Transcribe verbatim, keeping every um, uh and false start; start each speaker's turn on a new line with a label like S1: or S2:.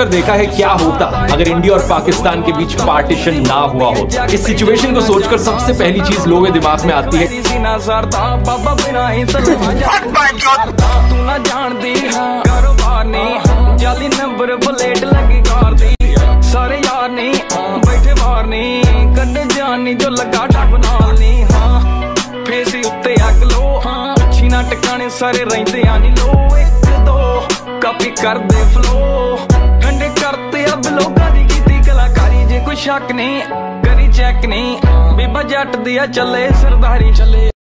S1: देखा है क्या होता अगर इंडिया और पाकिस्तान के बीच पार्टीशन ना हुआ होता। इस सिचुएशन को सोचकर सबसे पहली चीज लोगों के दिमाग में आती है
S2: सारे यार नहीं बैठे बाहर नहीं कन्ने जानी जो लगा टप नाल नहीं हाँ फेस उत्ते अग लो हाँ अच्छी ना टकाने सारे रहंदे आनी लो एक दो कापी कर दे फ्लो ठंडे करते अब लोगा दी कीती कलाकारी जे कोई शक नहीं करी चेक नहीं बीबा जट दिया चले सरदारी चले।